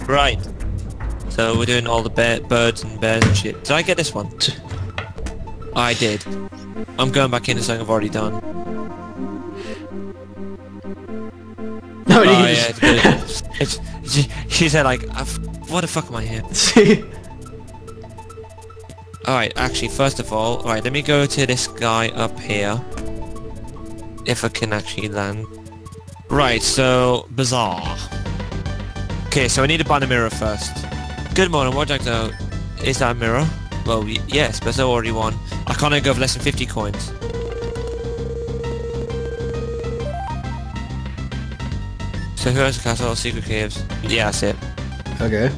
Right. So we're doing all the birds and bears and shit. Did I get this one? I did. I'm going back into something I've already done. No, you yeah, she said like, what the fuck am I here? See? Alright, actually, first of all, alright, let me go to this guy up here. If I can actually land. Right, so, bizarre. Okay, so I need to buy the mirror first. Good morning, what would you like to know? Is that a mirror? Well, yes, but I already won. I can't go for less than 50 coins. So who has the castle? Secret caves. Yeah, that's it. Okay.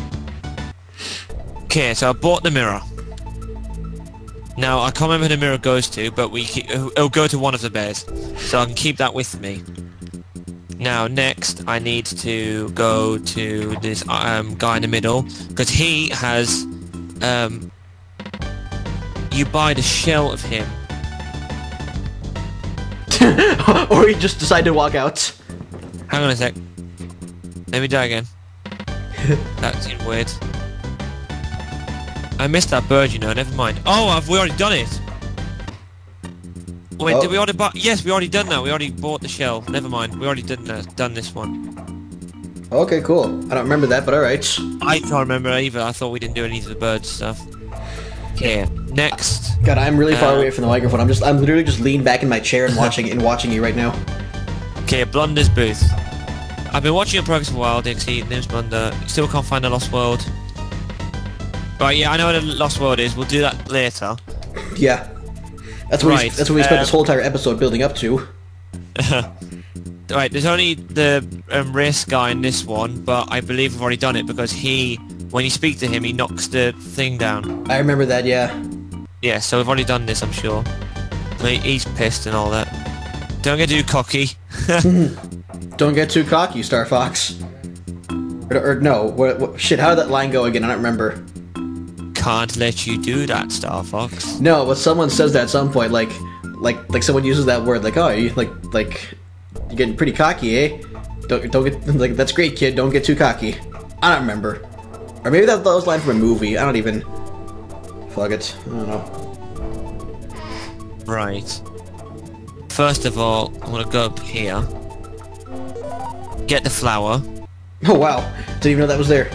Okay, so I bought the mirror. Now, I can't remember who the mirror goes to, but it'll go to one of the bears. So I can keep that with me. Now, next, I need to go to this guy in the middle, because he has... you buy the shell of him. Or you just decide to walk out. Hang on a sec. Let me die again. That seemed weird. I missed that bird, you know, never mind. Oh, we already done it! Wait, did we already buy? Yes, we already done that. We already bought the shell. Never mind. We already done this one. Okay, cool. I don't remember that, but alright. I can't remember either. I thought we didn't do any of the bird stuff. Okay, next. God, I'm really far away from the microphone. I'm literally just leaned back in my chair and watching you right now. Okay, Blunder's booth. I've been watching your progress for a while, Dixie. Name's Blunder. Still can't find the Lost World. Right, yeah, I know what the Lost World is. We'll do that later. Yeah. That's what we spent this whole entire episode building up to. Right, there's only the race guy in this one, but I believe we've already done it because when you speak to him, he knocks the thing down. I remember that, yeah. Yeah, so we've already done this, I'm sure. He's pissed and all that. Don't get too cocky. Don't get too cocky, Star Fox. Or no, shit, how did that line go again? I don't remember. Can't let you do that, Star Fox. No, but someone says that at some point, like someone uses that word, like, oh, you like you're getting pretty cocky, eh? Don't get like that's great, kid. Don't get too cocky. I don't remember, or maybe that was a line from a movie. I don't even. Fuck it. I don't know. Right. First of all, I'm gonna go up here. Get the flower. Oh wow! Didn't even know that was there.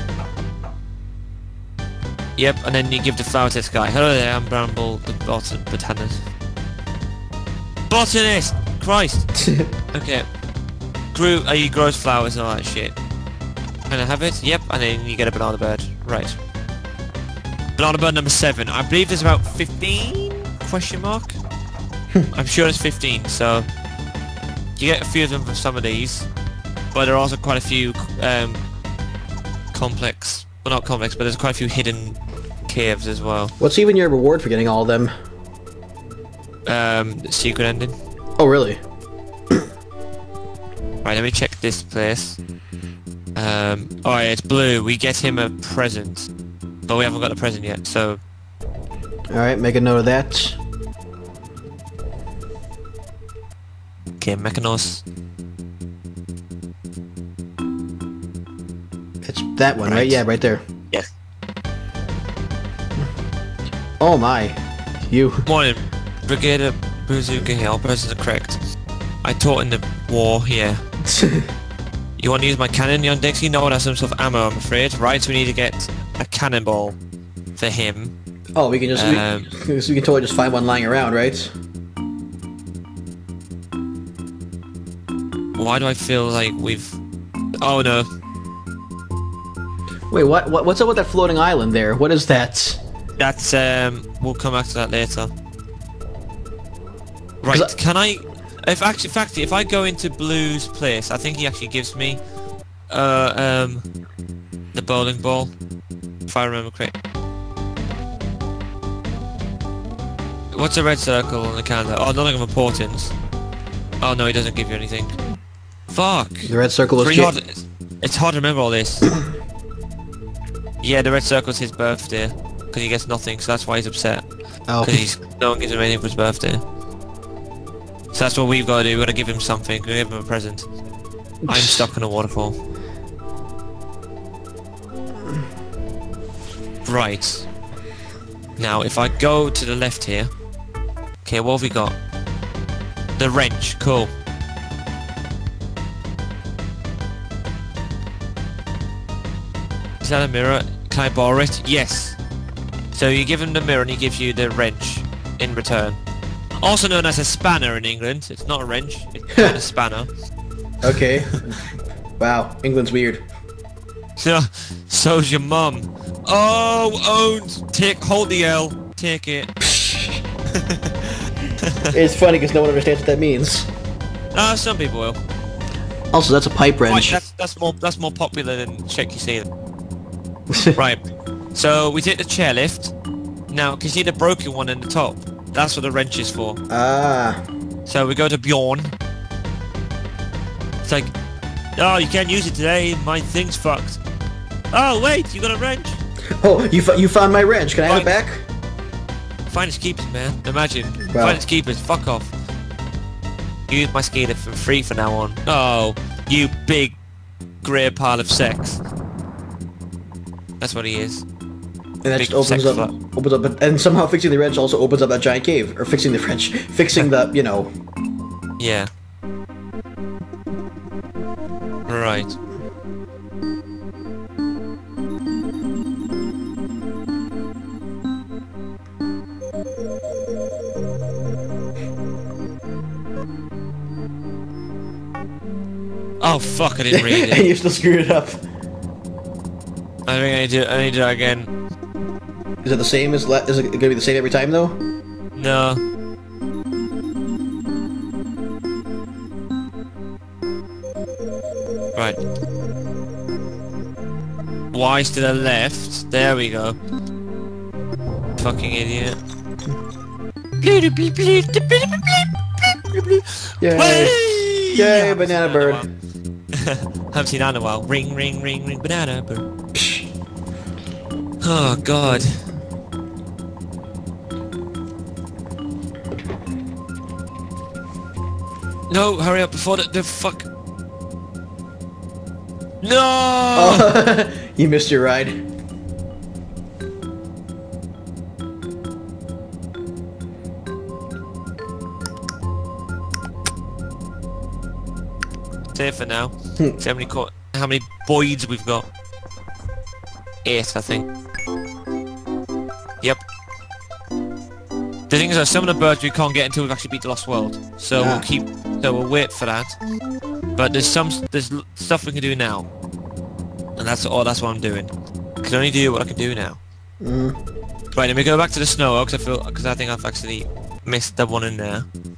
Yep, and then you give the flower to this guy. Hello there, I'm Bramble, the botanist. Botanist! Christ! Okay. He grows flowers and all that shit. Can I have it? Yep, and then you get a banana bird. Right. Banana bird number 7. I believe there's about 15? Question mark? I'm sure there's 15, so... You get a few of them from some of these. But there are also quite a few, complex... Well, not complex, but there's quite a few hidden caves as well. What's even your reward for getting all of them? The secret ending. Oh, really? Right, let me check this place. Alright, it's blue. We get him a present. But we haven't got the present yet, so... Alright, make a note of that. Okay, Mechanos. It's that one, right? Yeah, right there. Yes. Oh my. You. Morning. Brigadier Bazooka here. All persons are correct. I taught in the war here. You want to use my cannon, young Dixie? No one has some sort of ammo, I'm afraid. Right, so we need to get a cannonball for him. Oh, we can just... we can totally just find one lying around, right? Why do I feel like we've... Oh no. Wait, what's up with that floating island there? What is that? That's, we'll come back to that later. Right, can I... In fact, if I go into Blue's place, I think he actually gives me, the bowling ball, if I remember correct. What's a red circle on the calendar? Oh, nothing of importance. Oh no, he doesn't give you anything. Fuck! The red circle is... It's hard to remember all this. Yeah, the red circle's his birthday, because he gets nothing, so that's why he's upset. Oh. Because no one gives him anything for his birthday. So that's what we've got to do, we've got to give him something, we've got to give him a present. I'm stuck in a waterfall. Right. Now, if I go to the left here... Okay, what have we got? The wrench, cool. Is that a mirror? Can I borrow it? Yes. So you give him the mirror and he gives you the wrench in return. Also known as a spanner in England. It's not a wrench, it's a spanner. Okay. Wow, England's weird. So's your mum. Oh, owned! Hold the L. Take it. It's funny because no one understands what that means. Some people will. Also, that's a pipe wrench. Right, that's more popular than check your ceiling. Right. So we take the chairlift. Now, can you see the broken one in the top? That's what the wrench is for. Ah. So we go to Bjorn. It's like, oh, you can't use it today. My thing's fucked. Oh wait, you got a wrench. Oh, you found my wrench. Can I have it back? Finders keepers, man. Imagine. Wow. Finders keepers. Fuck off. Use my skater for free from now on. Oh, you big grey pile of sex. That's what he is. And that just opens up, and somehow fixing the wrench also opens up that giant cave, or fixing the wrench, fixing the, you know. Yeah. Right. Oh fuck! I didn't read it. And you still screwed it up. I think I need to do that again. Is it the same as is it gonna be the same every time though? No. Right. Y's to the left. There we go. Fucking idiot. Yay! Yay, banana bird. Haven't seen that in a while. Ring, ring, ring, ring, banana bird. Oh god. No, hurry up before the fuck. No! Oh, you missed your ride. Safe for now. See how many Boyds we've got. 8, I think. Yep. The thing is that some of the birds we can't get until we've actually beat the Lost World. So we'll wait for that. But there's stuff we can do now. And that's what I'm doing. I can only do what I can do now. Right, let me go back to the snow because I think I've actually missed the one in there.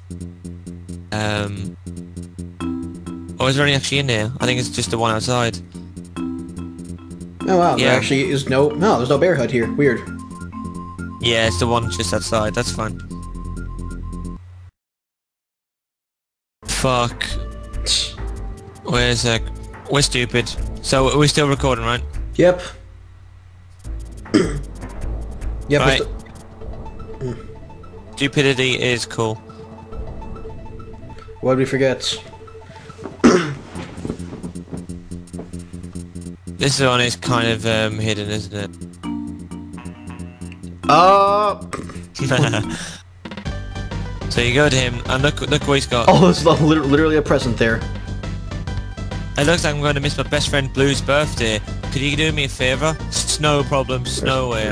Oh, is there any actually in there? I think it's just the one outside. Oh wow, there actually is there's no bear hut here. Weird. Yeah, it's the one just outside. That's fine. Fuck. We're stupid. So we're still recording, right? Yep. Yep. Right. Stupidity is cool. What did we forget? This one is kind of hidden, isn't it? So you go to him and look what he's got. Oh, it's literally a present there. It looks like I'm going to miss my best friend Blue's birthday. Could you do me a favour? Snow problem, snow away.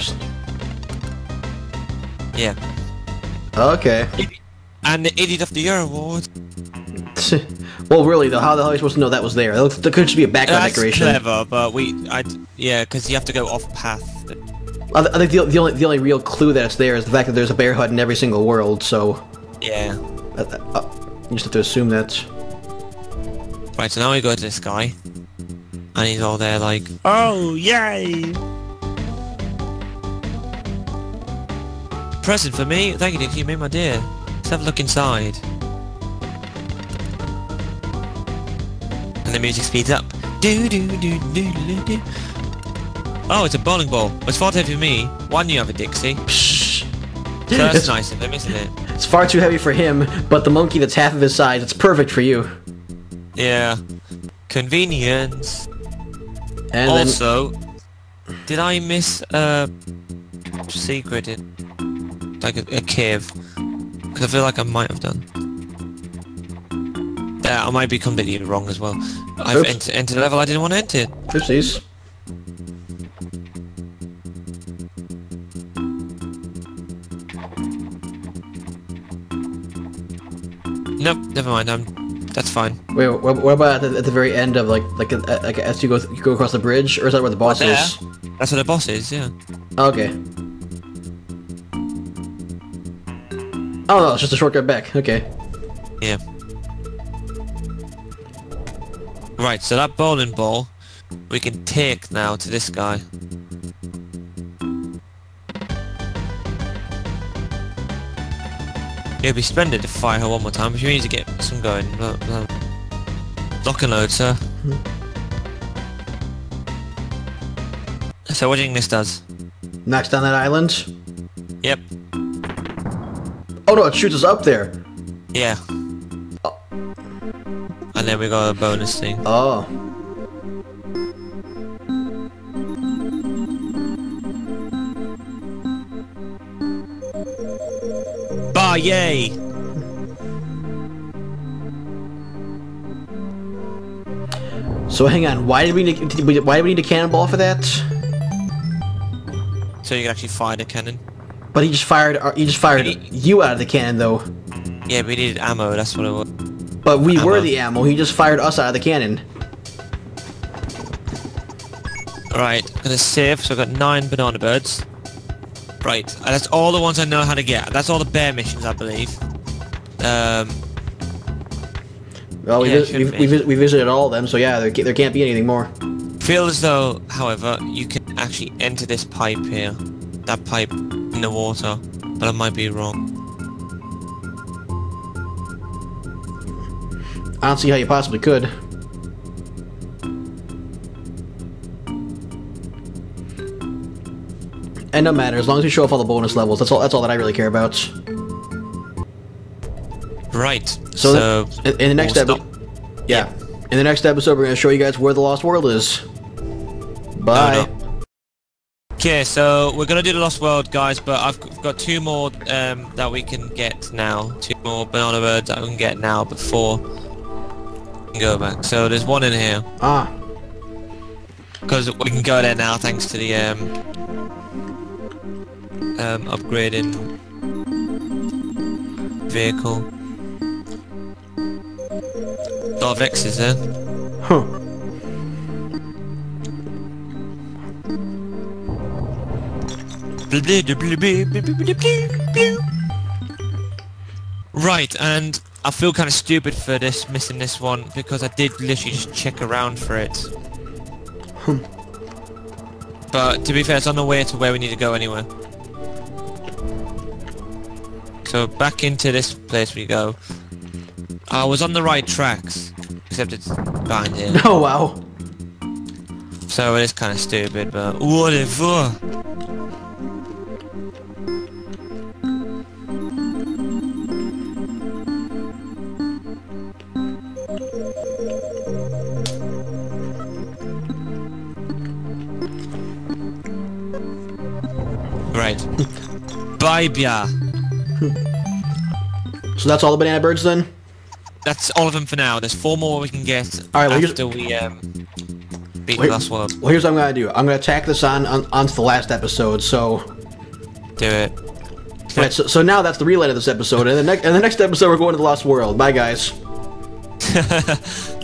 Yeah. Okay. And the Idiot of the Year award. Well, really though, how the hell are you supposed to know that was there? That could just be a background decoration. That's clever, but yeah, because you have to go off path. I think the only real clue that it's there is the fact that there's a bear hut in every single world. So yeah, you just have to assume that. Right, so now we go to this guy, and he's all there like, oh yay! Present for me? Thank you, Dick. You made my day. Let's have a look inside. And the music speeds up. Do do do do do do. Oh, it's a bowling ball. It's far too heavy for me. Why don't you have a Dixie? So that's nice of him, isn't it? It's far too heavy for him, but the monkey that's half of his size, it's perfect for you. Yeah. Convenience. And also, Did I miss a secret in like a cave? Because I feel like I might have done. I might be completely wrong as well. I've entered a level I didn't want to enter. Oopsies. Nope, never mind. That's fine. Wait, what about at the very end of like as you go across the bridge, or is that where the boss is? That's where the boss is. Yeah. Okay. Oh no, it's just a shortcut back. Okay. Yeah. Right, so that bowling ball we can take now to this guy. It'd be splendid to fire her one more time, but you need to get some going. Lock and load, sir. So what do you think this does? Knocks down that island? Yep. Oh no, it shoots us up there! Yeah. Oh. And then we got a bonus thing. Oh. Bah, yay! So hang on, why did we need a cannonball for that? So you can actually fire the cannon. But he just fired you out of the cannon though. Yeah, we needed ammo, that's what it was. But we were the ammo, he just fired us out of the cannon. Right, I'm gonna save, so I've got 9 banana birds. Right, that's all the ones I know how to get. That's all the bear missions, I believe. Well, we visited all of them, so yeah, there can't be anything more. Feel as though, however, you can actually enter this pipe here. That pipe in the water, but I might be wrong. I don't see how you possibly could. And no matter, as long as we show off all the bonus levels, that's all that I really care about. Right. So in the next episode, yeah, in the next episode, we're gonna show you guys where the Lost World is. Bye. Okay, so we're gonna do the Lost World, guys, but I've got 2 more that we can get now. 2 more banana birds that we can get now before we can go back. So there's one in here. Ah. Because we can go there now thanks to the upgrading vehicle. A lot of X's there. Huh. Right, and I feel kind of stupid for missing this one because I did literally just check around for it. But to be fair, it's on the way to where we need to go anyway. So back into this place we go. I was on the right tracks, except it's behind here. Oh wow. So it is kind of stupid, but whatever. Right. Bye, Bia. So that's all the banana birds then? That's all of them for now. There's 4 more we can get all right, after we beat the Lost World. Well, here's what I'm gonna do. I'm gonna tack this onto the last episode. So do it. Right. So now that's the relay of this episode, and the next episode we're going to the Lost World. Bye, guys.